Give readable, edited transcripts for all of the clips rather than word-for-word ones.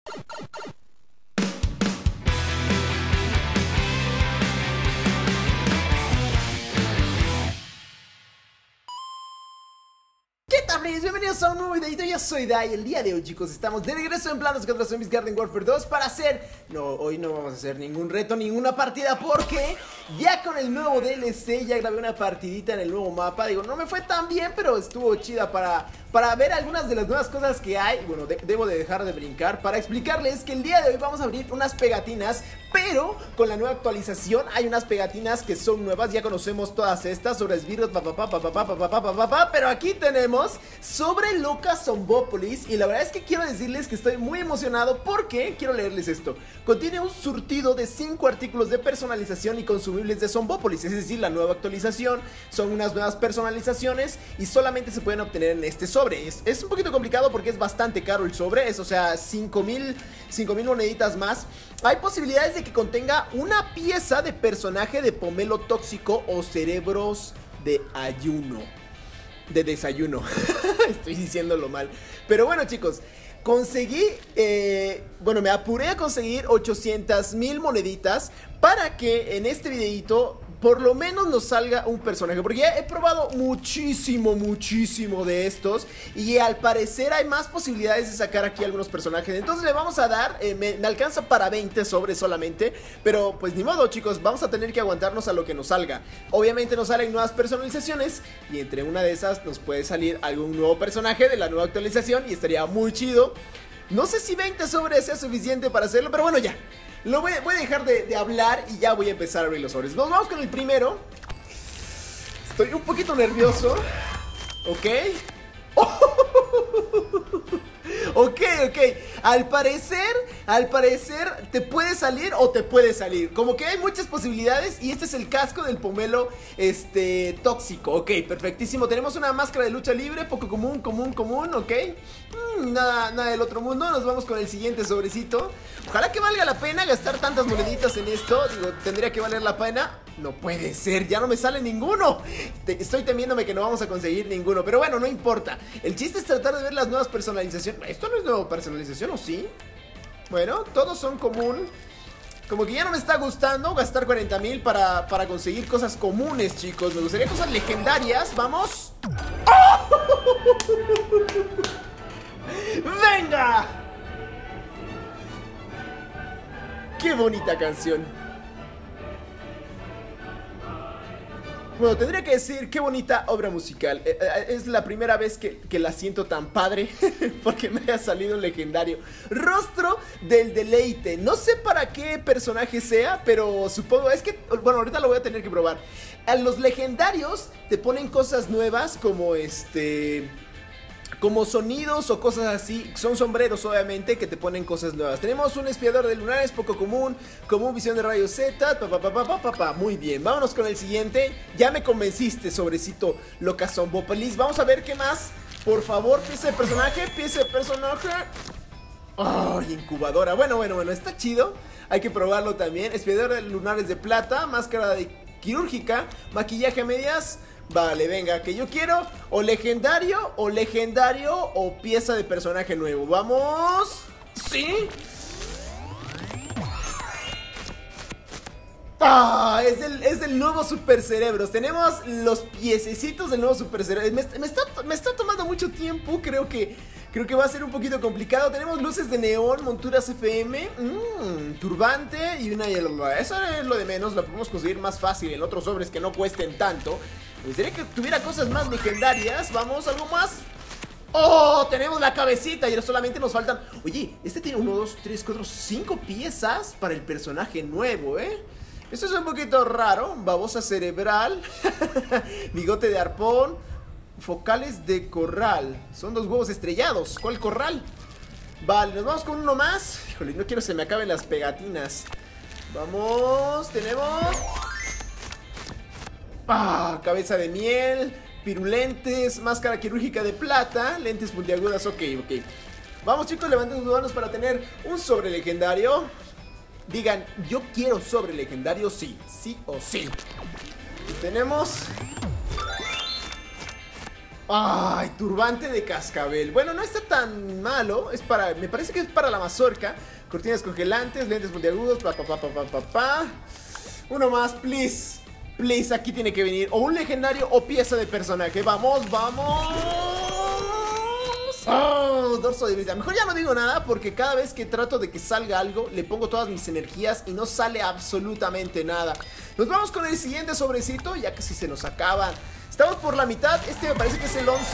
Bienvenidos a un nuevo videito, yo soy Dai. El día de hoy, chicos, estamos de regreso en Plantas contra Zombies Garden Warfare 2 para hacer... No, hoy no vamos a hacer ningún reto, ninguna partida, porque ya con el nuevo DLC ya grabé una partidita en el nuevo mapa. Digo, no me fue tan bien, pero estuvo chida para ver algunas de las nuevas cosas que hay. Bueno, debo de dejar de brincar para explicarles que el día de hoy vamos a abrir unas pegatinas, pero con la nueva actualización hay unas pegatinas que son nuevas. Ya conocemos todas estas sobre esbirros, pero aquí tenemos sobre Loca Zombopolis. Y la verdad es que quiero decirles que estoy muy emocionado porque quiero leerles esto. Contiene un surtido de 5 artículos de personalización y consumibles de Zombopolis, es decir, la nueva actualización. Son unas nuevas personalizaciones y solamente se pueden obtener en este sobre. Es un poquito complicado porque es bastante caro el sobre, o sea, 5,000 moneditas más. Hay posibilidades de que contenga una pieza de personaje de pomelo tóxico o cerebros de ayuno. De desayuno. Estoy diciéndolo mal. Pero bueno, chicos, conseguí, me apuré a conseguir 800,000 moneditas para que en este videito por lo menos nos salga un personaje, porque ya he probado muchísimo de estos y al parecer hay más posibilidades de sacar aquí algunos personajes. Entonces le vamos a dar, me alcanza para 20 sobres solamente, pero pues ni modo, chicos, vamos a tener que aguantarnos a lo que nos salga. Obviamente nos salen nuevas personalizaciones y entre una de esas nos puede salir algún nuevo personaje de la nueva actualización y estaría muy chido. No sé si 20 sobres sea suficiente para hacerlo, pero bueno, ya. Voy a dejar de hablar y ya voy a empezar a abrir los sobres. Nos vamos con el primero. Estoy un poquito nervioso. Ok. Ok. Al parecer te puede salir o te puede salir. Como que hay muchas posibilidades. Y este es el casco del pomelo tóxico. Ok, perfectísimo. Tenemos una máscara de lucha libre, poco común, ok. Nada del otro mundo. Nos vamos con el siguiente sobrecito. Ojalá que valga la pena gastar tantas moneditas en esto. Digo, tendría que valer la pena. No puede ser, ya no me sale ninguno. Estoy temiéndome que no vamos a conseguir ninguno, pero bueno, no importa. El chiste es tratar de ver las nuevas personalizaciones. ¿Esto no es nueva personalización o sí? Bueno, todos son común. Como que ya no me está gustando gastar 40,000 para conseguir cosas comunes, chicos. Me gustaría cosas legendarias, vamos. ¡Venga! ¡Qué bonita canción! Bueno, tendría que decir qué bonita obra musical. Es la primera vez que la siento tan padre porque me ha salido un legendario. Rostro del deleite. No sé para qué personaje sea, pero supongo, es que, bueno, ahorita lo voy a tener que probar. A los legendarios te ponen cosas nuevas como sonidos o cosas así. Son sombreros, obviamente, que te ponen cosas nuevas. Tenemos un espiador de lunares, poco común, visión de rayos Z. Muy bien, vámonos con el siguiente. Ya me convenciste, sobrecito Loca Zombopolis. Vamos a ver qué más. Por favor, pieza de personaje. Ay, incubadora. Bueno, está chido. Hay que probarlo también. Espiador de lunares de plata, máscara quirúrgica, maquillaje a medias. Vale, venga, que yo quiero o legendario o pieza de personaje nuevo. ¡Vamos! ¿Sí? ¡Ah! Es del nuevo Super Cerebros. Tenemos los piececitos del nuevo Super Cerebros. Me está tomando mucho tiempo. Creo que va a ser un poquito complicado. Tenemos luces de neón, monturas FM, turbante y una... Eso es lo de menos. Lo podemos conseguir más fácil en otros sobres que no cuesten tanto. Me gustaría que tuviera cosas más legendarias. Vamos, algo más. ¡Oh! Tenemos la cabecita y ahora solamente nos faltan... Oye, este tiene 1, 2, 3, 4, 5 piezas para el personaje nuevo, Esto es un poquito raro. Babosa cerebral. Bigote de arpón. Focales de corral. Son 2 huevos estrellados. ¿Cuál corral? Vale, nos vamos con uno más. Híjole, no quiero que se me acaben las pegatinas. Vamos, tenemos... cabeza de miel, pirulentes, máscara quirúrgica de plata, lentes puntiagudas, ok. Vamos, chicos, levanten sus manos para tener un sobre legendario. Digan, yo quiero sobre legendario, sí o sí. Y tenemos Ay, turbante de cascabel. Bueno, no está tan malo. Es para, me parece que es para la mazorca. Cortinas congelantes, lentes puntiagudos. Uno más, please. Please, aquí tiene que venir o un legendario o pieza de personaje. Vamos, vamos. Oh, dorso de vida. Mejor ya no digo nada porque cada vez que trato de que salga algo le pongo todas mis energías y no sale absolutamente nada. Nos vamos con el siguiente sobrecito, ya casi se nos acaban. Estamos por la mitad, este me parece que es el 11.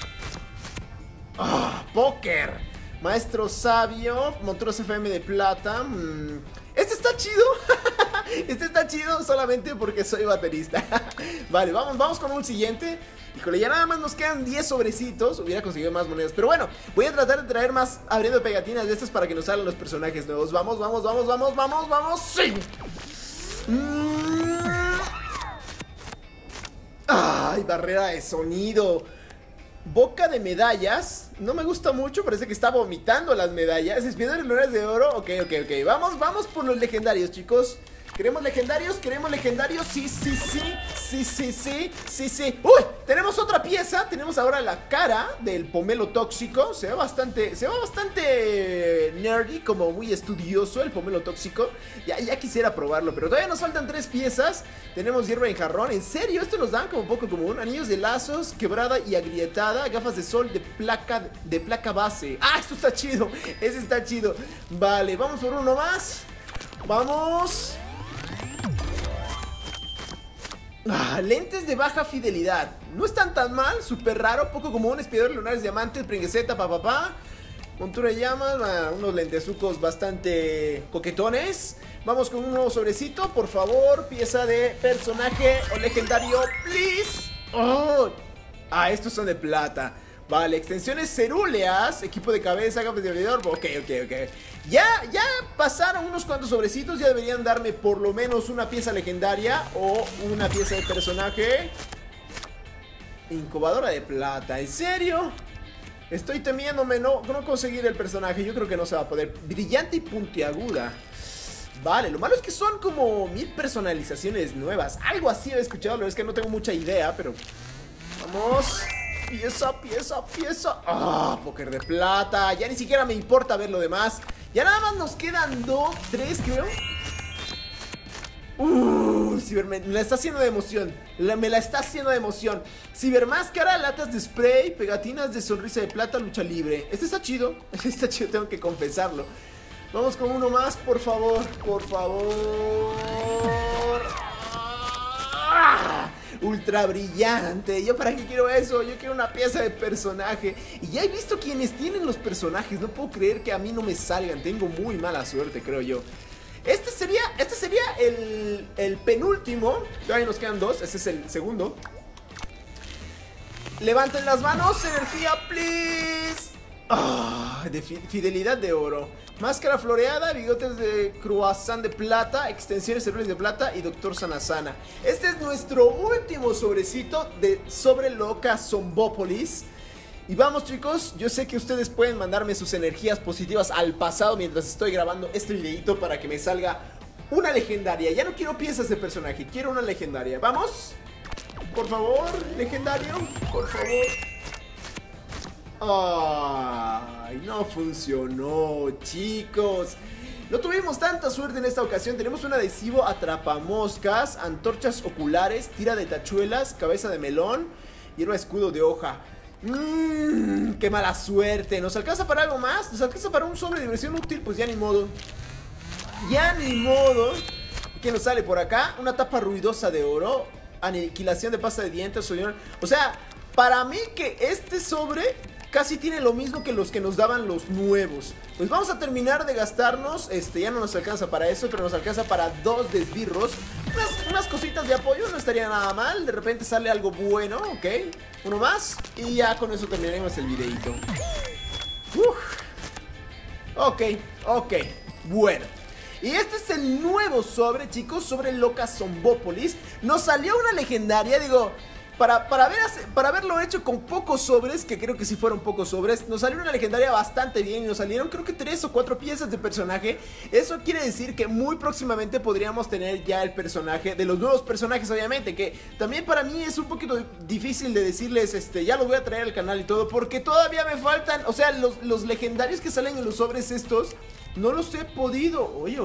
Póker. Maestro sabio, monturos FM de plata. Este está chido. Este está chido solamente porque soy baterista. Vale, vamos con un siguiente. Híjole, ya nada más nos quedan 10 sobrecitos. Hubiera conseguido más monedas, pero bueno, voy a tratar de traer más abriendo pegatinas de estas para que nos salgan los personajes nuevos. Vamos, vamos, vamos, vamos, vamos, vamos. ¡Sí! ¡Ay, barrera de sonido! Boca de medallas. No me gusta mucho, parece que está vomitando las medallas. Espiedras lunares de oro. Ok. Vamos por los legendarios, chicos. ¿Queremos legendarios? Sí. ¡Uy! Tenemos otra pieza. Tenemos ahora la cara del pomelo tóxico. Se ve bastante nerdy, como muy estudioso el pomelo tóxico. Ya quisiera probarlo, pero todavía nos faltan 3 piezas. Tenemos hierba en jarrón. ¿En serio? Esto nos dan como poco común. Anillos de lazos, quebrada y agrietada. Gafas de sol de placa base. ¡Ah! Esto está chido. Ese está chido. Vale, vamos por uno más. Vamos. Lentes de baja fidelidad. No están tan mal, súper raro, poco común. Espiadores lunares, diamantes, pringueseta, montura de llamas, unos lentezucos bastante coquetones. Vamos con un nuevo sobrecito, por favor. Pieza de personaje o legendario, please. Estos son de plata. Vale, extensiones cerúleas, equipo de cabeza, gafas de aviador. Ok. Ya pasaron unos cuantos sobrecitos. Ya deberían darme por lo menos una pieza legendaria o una pieza de personaje. Incubadora de plata, ¿en serio? Estoy temiéndome no conseguir el personaje. Yo creo que no se va a poder. Brillante y puntiaguda. Vale, lo malo es que son como 1000 personalizaciones nuevas. Algo así he escuchado, la verdad es que no tengo mucha idea, pero vamos. Pieza. Póker de plata. Ya ni siquiera me importa ver lo demás. Ya nada más nos quedan 3, creo. Me la está haciendo de emoción. Me la está haciendo de emoción. Cibermáscara, latas de spray, pegatinas de sonrisa de plata, lucha libre. Este está chido. Tengo que confesarlo. Vamos con uno más, por favor. Ultra brillante. ¿Yo para qué quiero eso? Yo quiero una pieza de personaje. Y ya he visto quienes tienen los personajes. No puedo creer que a mí no me salgan. Tengo muy mala suerte, creo yo. Este sería el penúltimo. Todavía nos quedan 2. Ese es el segundo. Levanten las manos. Energía, please. De fidelidad de oro. Máscara floreada, bigotes de croissant de plata, extensiones cerebrales de plata y Doctor Sanasana. Este es nuestro último sobrecito de Sobre Loca Zombópolis. Y vamos, chicos, yo sé que ustedes pueden mandarme sus energías positivas al pasado mientras estoy grabando este videito para que me salga una legendaria. Ya no quiero piezas de personaje, quiero una legendaria. Vamos, por favor, legendario, por favor. Ay, no funcionó, chicos. No tuvimos tanta suerte en esta ocasión. Tenemos un adhesivo atrapamoscas, antorchas oculares, tira de tachuelas, cabeza de melón y un escudo de hoja. Qué mala suerte. ¿Nos alcanza para algo más? ¿Nos alcanza para un sobre de diversión útil? Pues ya ni modo. ¿Qué nos sale por acá? Una tapa ruidosa de oro, aniquilación de pasta de dientes. O sea, para mí que este sobre casi tiene lo mismo que los que nos daban los nuevos. Pues vamos a terminar de gastarnos. Ya no nos alcanza para eso, pero nos alcanza para 2 desbirros. Unas cositas de apoyo, no estaría nada mal. De repente sale algo bueno, ok. Uno más y ya con eso terminaremos el videito. Ok, bueno. Y este es el nuevo sobre, chicos, Sobre Loca Zombópolis. Nos salió una legendaria, digo... para haberlo hecho con pocos sobres, que creo que sí fueron pocos sobres, nos salió una legendaria bastante bien y nos salieron creo que 3 o 4 piezas de personaje. Eso quiere decir que muy próximamente podríamos tener ya el personaje de los nuevos personajes, obviamente, que también para mí es un poquito difícil de decirles, ya los voy a traer al canal y todo, porque todavía me faltan, o sea, los legendarios que salen en los sobres estos, no los he podido. Oye.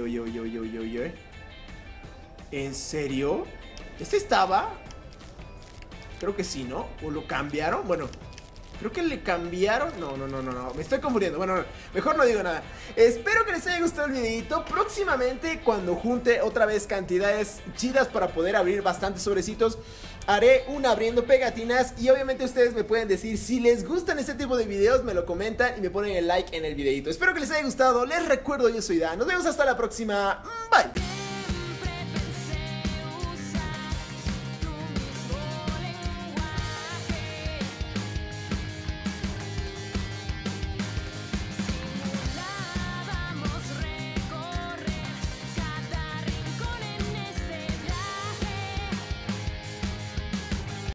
¿En serio? ¿Este estaba? Creo que sí, ¿no? ¿O lo cambiaron? Bueno, creo que le cambiaron. No, me estoy confundiendo. Bueno, mejor no digo nada. Espero que les haya gustado el videito. Próximamente, cuando junte otra vez cantidades chidas para poder abrir bastantes sobrecitos, haré un abriendo pegatinas. Y obviamente ustedes me pueden decir si les gustan este tipo de videos, me lo comentan y me ponen el like en el videito. Espero que les haya gustado. Les recuerdo, yo soy Dan. Nos vemos hasta la próxima. Bye.